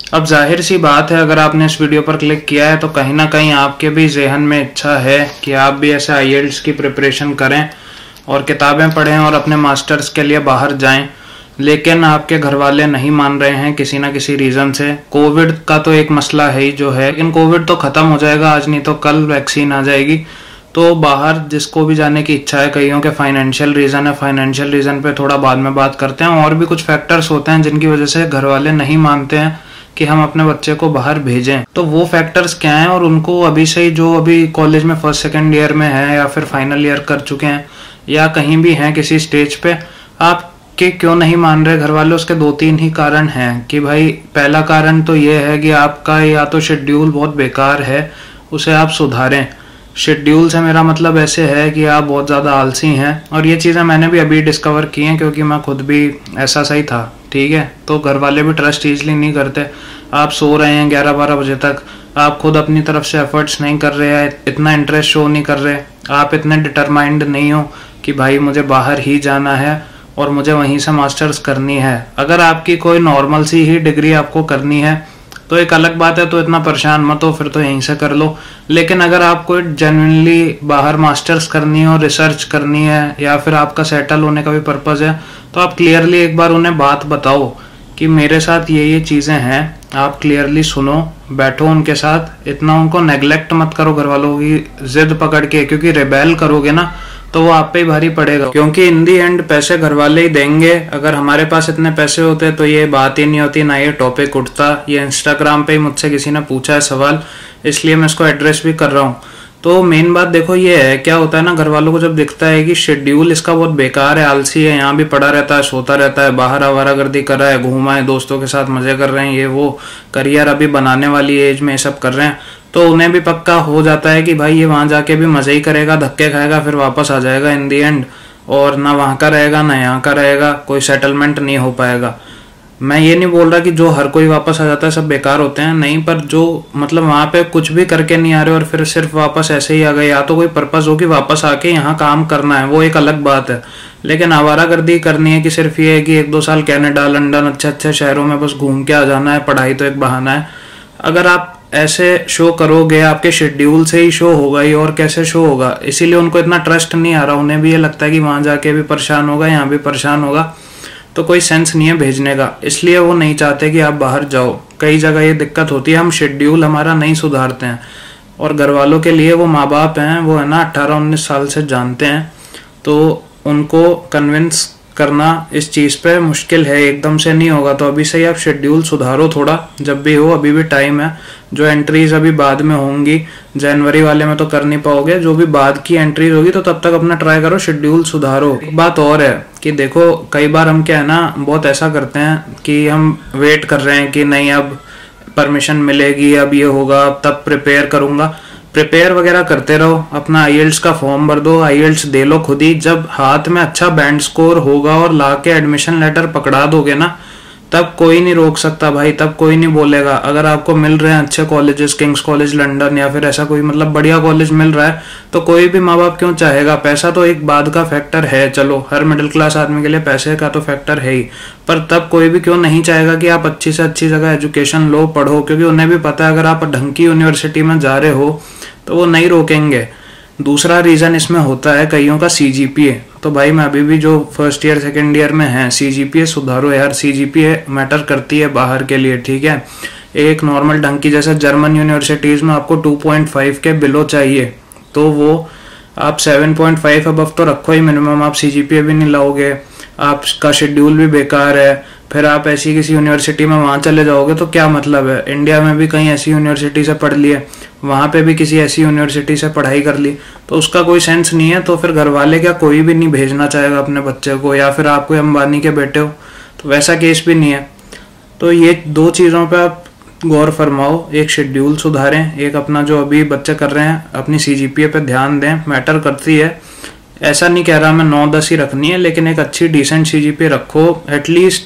अब जाहिर सी बात है, अगर आपने इस वीडियो पर क्लिक किया है तो कहीं ना कहीं आपके भी जहन में इच्छा है कि आप भी ऐसे आईएलटीएस की प्रिपरेशन करें और किताबें पढ़ें और अपने मास्टर्स के लिए बाहर जाएं। लेकिन आपके घर वाले नहीं मान रहे हैं किसी ना किसी रीज़न से। कोविड का तो एक मसला है ही जो है, लेकिन कोविड तो ख़त्म हो जाएगा, आज नहीं तो कल वैक्सीन आ जाएगी। तो बाहर जिसको भी जाने की इच्छा है, कईयों के फाइनेंशियल रीज़न है, फाइनेंशियल रीज़न पे थोड़ा बाद में बात करते हैं। और भी कुछ फैक्टर्स होते हैं जिनकी वजह से घर वाले नहीं मानते हैं कि हम अपने बच्चे को बाहर भेजें। तो वो फैक्टर्स क्या हैं, और उनको अभी से ही जो अभी कॉलेज में फर्स्ट सेकेंड ईयर में है या फिर फाइनल ईयर कर चुके हैं या कहीं भी हैं किसी स्टेज पे, आप कि क्यों नहीं मान रहे घर वाले, उसके 2-3 ही कारण हैं। कि भाई पहला कारण तो ये है कि आपका या तो शेड्यूल बहुत बेकार है, उसे आप सुधारें। शेड्यूल से मेरा मतलब ऐसे है कि आप बहुत ज़्यादा आलसी हैं, और ये चीज़ें मैंने भी अभी डिस्कवर की हैं क्योंकि मैं खुद भी ऐसा सही था। ठीक है, तो घर वाले भी ट्रस्ट ईजिली नहीं करते। आप सो रहे हैं 11-12 बजे तक, आप खुद अपनी तरफ से एफर्ट्स नहीं कर रहे हैं, इतना इंटरेस्ट शो नहीं कर रहे, आप इतने डिटरमाइंड नहीं हो कि भाई मुझे बाहर ही जाना है और मुझे वहीं से मास्टर्स करनी है। अगर आपकी कोई नॉर्मल सी ही डिग्री आपको करनी है तो एक अलग बात है, तो इतना परेशान मत हो, फिर तो यहीं से कर लो। लेकिन अगर आपको जेन्युइनली बाहर मास्टर्स करनी है और रिसर्च करनी है या फिर आपका सेटल होने का भी पर्पज़ है, तो आप क्लियरली एक बार उन्हें बात बताओ कि मेरे साथ ये चीज़ें हैं। आप क्लियरली सुनो, बैठो उनके साथ, इतना उनको नेग्लेक्ट मत करो घर वालों की जिद पकड़ के, क्योंकि रिबेल करोगे ना तो वो आप पे ही भारी पड़ेगा। क्योंकि इन दी एंड पैसे घर वाले ही देंगे। अगर हमारे पास इतने पैसे होते तो ये बात ही नहीं होती, ना ये टॉपिक उठता। ये इंस्टाग्राम पे ही मुझसे किसी ने पूछा है सवाल, इसलिए मैं इसको एड्रेस भी कर रहा हूँ। तो मेन बात देखो ये है, क्या होता है ना, घर वालों को जब दिखता है कि शेड्यूल इसका बहुत बेकार है, आलसी है, यहाँ भी पड़ा रहता है, सोता रहता है, बाहर आवारागर्दी कर रहा है, घूमा है, दोस्तों के साथ मजे कर रहे हैं, ये वो करियर अभी बनाने वाली एज में ये सब कर रहे हैं, तो उन्हें भी पक्का हो जाता है कि भाई ये वहां जाके भी मजे ही करेगा, धक्के खाएगा, फिर वापस आ जाएगा इन दी एंड, और ना वहां का रहेगा ना यहाँ का रहेगा, कोई सेटलमेंट नहीं हो पाएगा। मैं ये नहीं बोल रहा कि जो हर कोई वापस आ जाता है सब बेकार होते हैं, नहीं, पर जो मतलब वहां पे कुछ भी करके नहीं आ रहे और फिर सिर्फ वापस ऐसे ही आ गए, या तो कोई पर्पस हो कि वापस आके यहाँ काम करना है, वो एक अलग बात है। लेकिन आवारागर्दी करनी है कि सिर्फ ये है कि 1-2 साल कनाडा, लंदन, अच्छे अच्छे शहरों में बस घूम के आ जाना है, पढ़ाई तो एक बहाना है। अगर आप ऐसे शो करोगे, आपके शेड्यूल से ही शो होगा ही, और कैसे शो होगा। इसीलिए उनको इतना ट्रस्ट नहीं आ रहा, उन्हें भी ये लगता है कि वहां जाके भी परेशान होगा, यहाँ भी परेशान होगा, तो कोई सेंस नहीं है भेजने का। इसलिए वो नहीं चाहते कि आप बाहर जाओ। कई जगह ये दिक्कत होती है, हम शेड्यूल हमारा नहीं सुधारते हैं, और घर वालों के लिए वो माँ बाप हैं, वो है ना 18-19 साल से जानते हैं, तो उनको कन्विंस करना इस चीज़ पे मुश्किल है, एकदम से नहीं होगा। तो अभी से ही आप शेड्यूल सुधारो थोड़ा, जब भी हो, अभी भी टाइम है। जो एंट्रीज अभी बाद में होंगी, जनवरी वाले में तो कर नहीं पाओगे, जो भी बाद की एंट्रीज होगी तो तब तक अपना ट्राई करो, शेड्यूल सुधारो। एक बात और है कि देखो, कई बार हम क्या है ना, बहुत ऐसा करते हैं कि हम वेट कर रहे हैं कि नहीं अब परमिशन मिलेगी, अब ये होगा, तब प्रिपेयर करूंगा। प्रिपेयर वगैरह करते रहो, अपना आईएलटीएस का फॉर्म भर दो, आईएलटीएस दे लो खुद ही। जब हाथ में अच्छा बैंड स्कोर होगा और ला के एडमिशन लेटर पकड़ा दोगे ना, तब कोई नहीं रोक सकता भाई, तब कोई नहीं बोलेगा। अगर आपको मिल रहे हैं अच्छे कॉलेजेस, किंग्स कॉलेज लंदन या फिर ऐसा कोई मतलब बढ़िया कॉलेज मिल रहा है, तो कोई भी माँ बाप क्यों चाहेगा। पैसा तो एक बाद का फैक्टर है, चलो हर मिडिल क्लास आदमी के लिए पैसे का तो फैक्टर है ही, पर तब कोई भी क्यों नहीं चाहेगा कि आप अच्छी से अच्छी जगह एजुकेशन लो, पढ़ो, क्योंकि उन्हें भी पता है अगर आप ढंग की यूनिवर्सिटी में जा रहे हो तो वो नहीं रोकेंगे। दूसरा रीज़न इसमें होता है कईयों का सीजीपीए। तो भाई मैं अभी भी जो फर्स्ट ईयर सेकेंड ईयर में है, सीजीपीए सुधारो यार, सीजीपीए मैटर करती है बाहर के लिए। ठीक है, एक नॉर्मल ढंग की, जैसे जर्मन यूनिवर्सिटीज़ में आपको 2.5 के बिलो चाहिए, तो वो आप 7.5 अबव तो रखो ही मिनिमम। आप सीजीपीए भी नहीं लाओगे, आपका शेड्यूल भी बेकार है, फिर आप ऐसी किसी यूनिवर्सिटी में वहाँ चले जाओगे तो क्या मतलब है। इंडिया में भी कहीं ऐसी यूनिवर्सिटी से पढ़ लिए, वहाँ पे भी किसी ऐसी यूनिवर्सिटी से पढ़ाई कर ली, तो उसका कोई सेंस नहीं है। तो फिर घर वाले क्या कोई भी नहीं भेजना चाहेगा अपने बच्चे को, या फिर आप कोई अंबानी के बेटे हो, तो वैसा केस भी नहीं है। तो ये 2 चीज़ों पे आप गौर फरमाओ, एक शेड्यूल सुधारें, एक अपना जो अभी बच्चे कर रहे हैं अपनी सीजीपीए पे ध्यान दें, मैटर करती है। ऐसा नहीं कह रहा मैं 9-10 ही रखनी है, लेकिन एक अच्छी डिसेंट सीजीपीए रखो, एटलीस्ट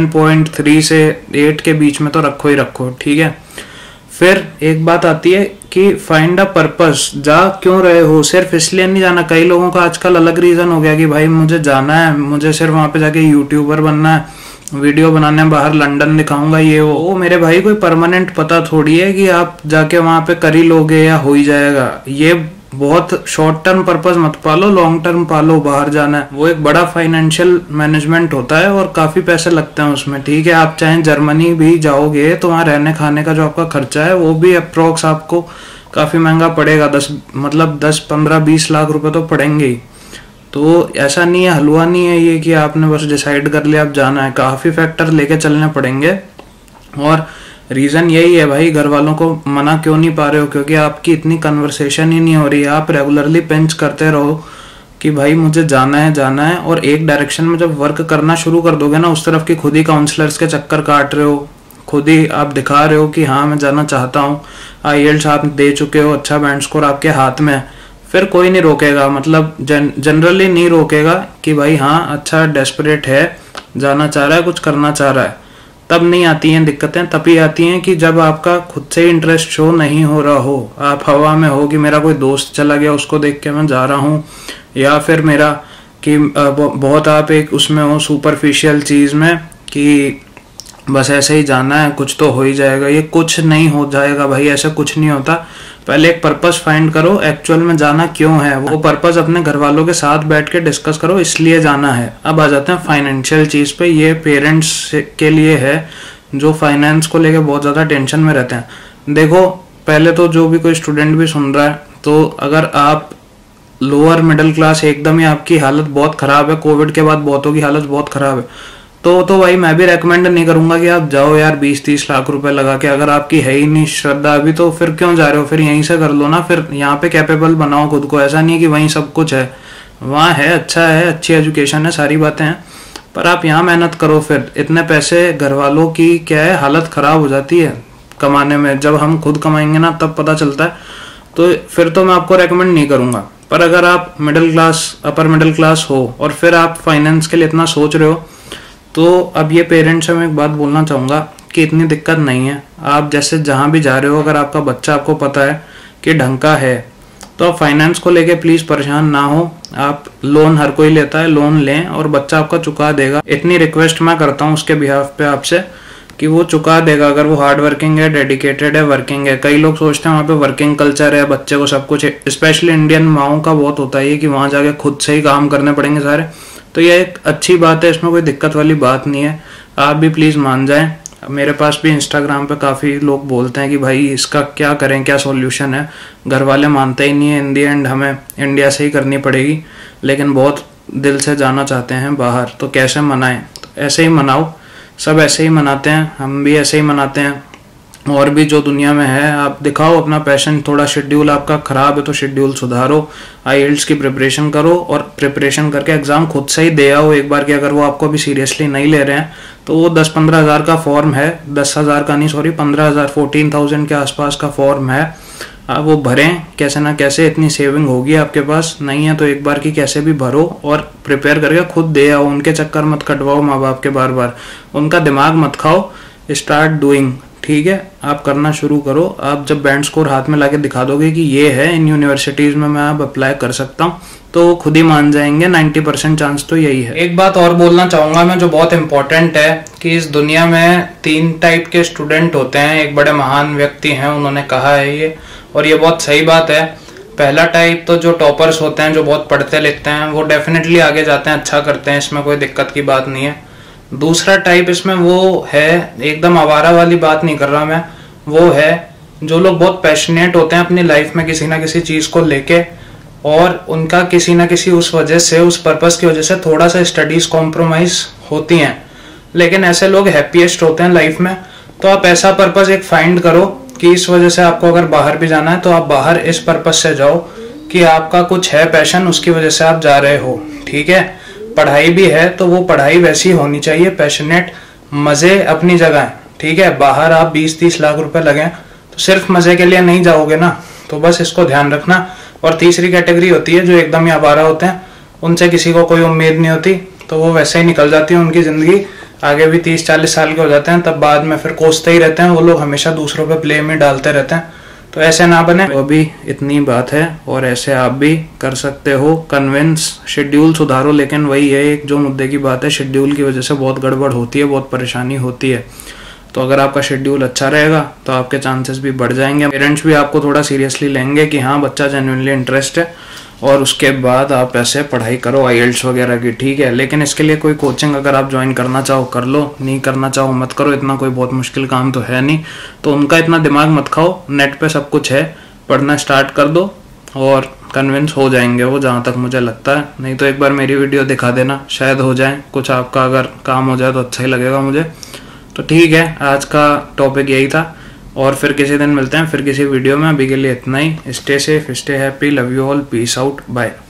7.3 से 8 के बीच में तो रखो ही रखो। ठीक है, फिर एक बात आती है कि फाइंड अ पर्पस, जा क्यों रहे हो, सिर्फ इसलिए नहीं जाना। कई लोगों का आजकल अलग रीजन हो गया कि भाई मुझे जाना है, मुझे सिर्फ वहां पे जाके यूट्यूबर बनना है, वीडियो बनाने बाहर लंदन दिखाऊंगा ये वो मेरे भाई कोई परमानेंट पता थोड़ी है कि आप जाके वहां पे कर ही लोगे या हो ही जाएगा। ये बहुत शॉर्ट टर्म पर्पस मत पालो, लॉन्ग टर्म पालो। बाहर जाना है वो एक बड़ा फाइनेंशियल मैनेजमेंट होता है और काफी पैसे लगते हैं उसमें, ठीक है। आप चाहे जर्मनी भी जाओगे तो वहां रहने खाने का जो आपका खर्चा है वो भी अप्रोक्स आपको काफी महंगा पड़ेगा। 10-15-20 लाख रुपए तो पड़ेंगे ही। तो ऐसा नहीं है, हलवा नहीं है ये कि आपने बस डिसाइड कर लिया आप जाना है। काफी फैक्टर लेके चलने पड़ेंगे और रीजन यही है भाई, घर वालों को मना क्यों नहीं पा रहे हो, क्योंकि आपकी इतनी कन्वर्सेशन ही नहीं हो रही है। आप रेगुलरली पिंच करते रहो कि भाई मुझे जाना है और एक डायरेक्शन में जब वर्क करना शुरू कर दोगे ना, उस तरफ की खुद ही काउंसलर्स के चक्कर काट रहे हो, खुद ही आप दिखा रहे हो कि हाँ मैं जाना चाहता हूँ, IELTS आप दे चुके हो, अच्छा बैंड स्कोर आपके हाथ में है, फिर कोई नहीं रोकेगा। मतलब जनरली नहीं रोकेगा कि भाई हाँ अच्छा डेस्परेट है, जाना चाह रहा है, कुछ करना चाह रहा है। तब नहीं आती हैं दिक्कतें, तभी आती हैं कि जब आपका खुद से इंटरेस्ट शो नहीं हो रहा हो, आप हवा में हो कि मेरा कोई दोस्त चला गया उसको देख के मैं जा रहा हूँ, या फिर मेरा कि बहुत आप एक उसमें हो सुपरफिशियल चीज में कि बस ऐसे ही जाना है, कुछ तो हो ही जाएगा। ये कुछ नहीं हो जाएगा भाई, ऐसा कुछ नहीं होता। पहले एक पर्पस फाइंड करो, एक्चुअल में जाना क्यों है, वो पर्पस अपने घर वालों के साथ बैठ के डिस्कस करो, इसलिए जाना है। अब आ जाते हैं फाइनेंशियल चीज पे। ये पेरेंट्स के लिए है जो फाइनेंस को लेके बहुत ज्यादा टेंशन में रहते हैं। देखो पहले तो जो भी कोई स्टूडेंट भी सुन रहा है, तो अगर आप लोअर मिडिल क्लास एकदम ही आपकी हालत बहुत खराब है, कोविड के बाद बहुतों की हालत बहुत खराब है, तो भाई मैं भी रेकमेंड नहीं करूंगा कि आप जाओ यार 20-30 लाख रुपए लगा के। अगर आपकी है ही नहीं श्रद्धा अभी, तो फिर क्यों जा रहे हो, फिर यहीं से कर लो ना। फिर यहाँ पे कैपेबल बनाओ खुद को। ऐसा नहीं है कि वहीं सब कुछ है, वहाँ है, अच्छा है, अच्छी एजुकेशन है, सारी बातें हैं, पर आप यहाँ मेहनत करो। फिर इतने पैसे घर वालों की क्या है, हालत खराब हो जाती है कमाने में। जब हम खुद कमाएंगे ना तब पता चलता है। तो फिर तो मैं आपको रेकमेंड नहीं करूंगा। पर अगर आप middle class, upper middle class हो और फिर आप फाइनेंस के लिए इतना सोच रहे हो, तो अब ये पेरेंट्स से मैं एक बात बोलना चाहूँगा कि इतनी दिक्कत नहीं है। आप जैसे जहाँ भी जा रहे हो, अगर आपका बच्चा आपको पता है कि ढंग का है, तो आप फाइनेंस को लेके प्लीज़ परेशान ना हो। आप लोन, हर कोई लेता है, लोन लें और बच्चा आपका चुका देगा। इतनी रिक्वेस्ट मैं करता हूँ उसके बिहाफ पे आपसे कि वो चुका देगा अगर वो हार्ड वर्किंग है, डेडिकेटेड है, वर्किंग है। कई लोग सोचते हैं वहाँ पे वर्किंग कल्चर है, बच्चे को सब कुछ, स्पेशली इंडियन माओं का बहुत होता है कि वहाँ जाके खुद से ही काम करने पड़ेंगे सारे। तो ये एक अच्छी बात है, इसमें कोई दिक्कत वाली बात नहीं है। आप भी प्लीज़ मान जाएं। मेरे पास भी इंस्टाग्राम पे काफ़ी लोग बोलते हैं कि भाई इसका क्या करें, क्या सॉल्यूशन है। घर वाले मानते ही नहीं है, इन दी एंड हमें इंडिया से ही करनी पड़ेगी, लेकिन बहुत दिल से जाना चाहते हैं बाहर। तो कैसे मनाएं, तो ऐसे ही मनाओ, सब ऐसे ही मनाते हैं, हम भी ऐसे ही मनाते हैं। और भी जो दुनिया में है, आप दिखाओ अपना पैशन। थोड़ा शेड्यूल आपका खराब है तो शेड्यूल सुधारो, IELTS की प्रिपरेशन करो और प्रिपरेशन करके एग्जाम खुद से ही दे आओ एक बार। कि अगर वो आपको भी सीरियसली नहीं ले रहे हैं तो वो 10-15 हज़ार का फॉर्म है, 10 हज़ार का नहीं, सॉरी 15 हज़ार, 14,000 के आसपास का फॉर्म है। आप वो भरें कैसे ना कैसे, इतनी सेविंग होगी आपके पास। नहीं है तो एक बार की कैसे भी भरो और प्रिपेयर करके खुद दे आओ। उनके चक्कर मत कटवाओ माँ बाप के बार बार, उनका दिमाग मत खाओ। स्टार्ट डूइंग, ठीक है, आप करना शुरू करो। आप जब बैंड स्कोर हाथ में लाके दिखा दोगे कि ये है, इन यूनिवर्सिटीज में मैं अब अप्लाई कर सकता हूँ, तो वो खुद ही मान जाएंगे। 90% चांस तो यही है। एक बात और बोलना चाहूंगा मैं जो बहुत इंपॉर्टेंट है कि इस दुनिया में 3 टाइप के स्टूडेंट होते हैं। एक बड़े महान व्यक्ति हैं, उन्होंने कहा है ये, और ये बहुत सही बात है। पहला टाइप तो जो टॉपर्स होते हैं, जो बहुत पढ़ते लिखते हैं, वो डेफिनेटली आगे जाते हैं, अच्छा करते हैं, इसमें कोई दिक्कत की बात नहीं है। दूसरा टाइप इसमें वो है, एकदम आवारा वाली बात नहीं कर रहा मैं, वो है जो लोग बहुत पैशनेट होते हैं अपनी लाइफ में किसी ना किसी चीज को लेके, और उनका किसी ना किसी उस वजह से, उस पर्पस की वजह से थोड़ा सा स्टडीज कॉम्प्रोमाइज होती हैं, लेकिन ऐसे लोग हैप्पीएस्ट होते हैं लाइफ में। तो आप ऐसा पर्पस एक फाइंड करो कि इस वजह से आपको अगर बाहर भी जाना है तो आप बाहर इस पर्पस से जाओ कि आपका कुछ है पैशन, उसकी वजह से आप जा रहे हो, ठीक है। पढ़ाई भी है तो वो पढ़ाई वैसी होनी चाहिए, पैशनेट, मजे अपनी जगह है, ठीक है। बाहर आप 20-30 लाख रुपए लगे तो सिर्फ मजे के लिए नहीं जाओगे ना, तो बस इसको ध्यान रखना। और तीसरी कैटेगरी होती है जो एकदम ही आवारा होते हैं, उनसे किसी को कोई उम्मीद नहीं होती, तो वो वैसे ही निकल जाती है उनकी जिंदगी। आगे भी 30-40 साल के हो जाते हैं, तब बाद में फिर कोसते ही रहते हैं वो लोग, हमेशा दूसरों पे ब्लेम ही डालते रहते हैं। तो ऐसे ना बने, वो भी इतनी बात है। और ऐसे आप भी कर सकते हो कन्विंस, शेड्यूल सुधारो। लेकिन वही है, एक जो मुद्दे की बात है, शेड्यूल की वजह से बहुत गड़बड़ होती है, बहुत परेशानी होती है। तो अगर आपका शेड्यूल अच्छा रहेगा तो आपके चांसेस भी बढ़ जाएंगे। पेरेंट्स भी आपको थोड़ा सीरियसली लेंगे कि हाँ बच्चा जेन्युइनली इंटरेस्ट है, और उसके बाद आप ऐसे पढ़ाई करो IELTS वगैरह की, ठीक है। लेकिन इसके लिए कोई कोचिंग अगर आप ज्वाइन करना चाहो कर लो, नहीं करना चाहो मत करो, इतना कोई बहुत मुश्किल काम तो है नहीं। तो उनका इतना दिमाग मत खाओ, नेट पे सब कुछ है, पढ़ना स्टार्ट कर दो और कन्विंस हो जाएंगे वो, जहाँ तक मुझे लगता है। नहीं तो एक बार मेरी वीडियो दिखा देना, शायद हो जाए कुछ, आपका अगर काम हो जाए तो अच्छा ही लगेगा मुझे। तो ठीक है, आज का टॉपिक यही था, और फिर किसी दिन मिलते हैं, फिर किसी वीडियो में। अभी के लिए इतना ही। Stay safe, stay happy, love you all, peace out, bye.